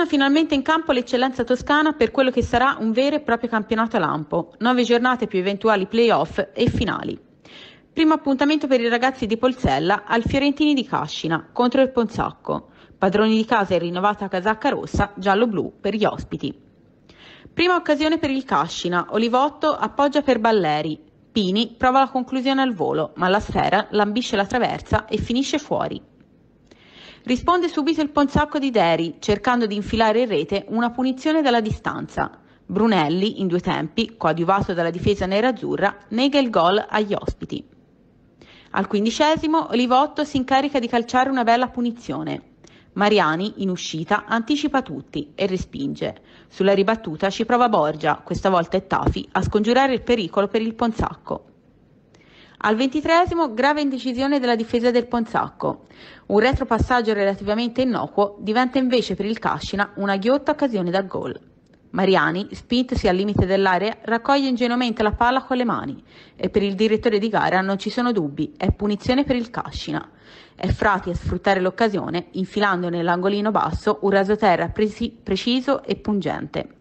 Torna finalmente in campo l'eccellenza toscana per quello che sarà un vero e proprio campionato lampo, 9 giornate più eventuali play-off e finali. Primo appuntamento per i ragazzi di Polsella al Fiorentini di Cascina contro il Ponzacco, padroni di casa in rinnovata casacca rossa, giallo-blu per gli ospiti. Prima occasione per il Cascina, Olivotto appoggia per Balleri, Pini prova la conclusione al volo, ma la sfera lambisce la traversa e finisce fuori. Risponde subito il Ponzacco di Deri, cercando di infilare in rete una punizione dalla distanza. Brunelli, in 2 tempi, coadiuvato dalla difesa nerazzurra, nega il gol agli ospiti. Al 15° Olivotto si incarica di calciare una bella punizione. Mariani, in uscita, anticipa tutti e respinge. Sulla ribattuta ci prova Borgia, questa volta è Tafi, a scongiurare il pericolo per il Ponzacco. Al 23° grave indecisione della difesa del Ponzacco. Un retropassaggio relativamente innocuo diventa invece per il Cascina una ghiotta occasione da gol. Mariani, spintosi al limite dell'area, raccoglie ingenuamente la palla con le mani e per il direttore di gara non ci sono dubbi, è punizione per il Cascina. È Frati a sfruttare l'occasione, infilando nell'angolino basso un rasoterra preciso e pungente.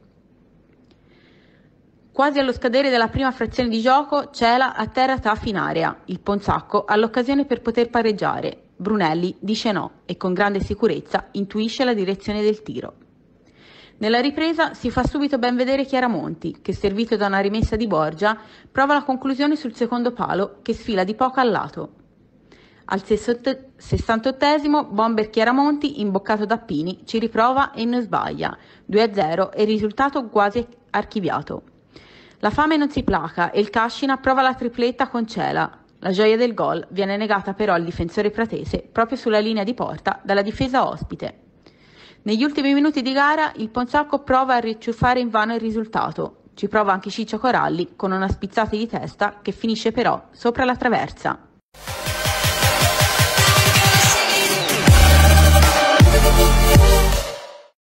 Quasi allo scadere della prima frazione di gioco, Cela atterra Tafi in area. Il Ponzacco ha l'occasione per poter pareggiare. Brunelli dice no e con grande sicurezza intuisce la direzione del tiro. Nella ripresa si fa subito ben vedere Chiaramonti, che servito da una rimessa di Borgia, prova la conclusione sul secondo palo che sfila di poco al lato. Al 68° bomber Chiaramonti, imboccato da Pini, ci riprova e non sbaglia. 2-0 e il risultato quasi archiviato. La fame non si placa e il Cascina prova la tripletta con Cela. La gioia del gol viene negata però al difensore pratese proprio sulla linea di porta dalla difesa ospite. Negli ultimi minuti di gara il Ponzacco prova a ricciuffare invano il risultato. Ci prova anche Ciccio Coralli con una spizzata di testa che finisce però sopra la traversa.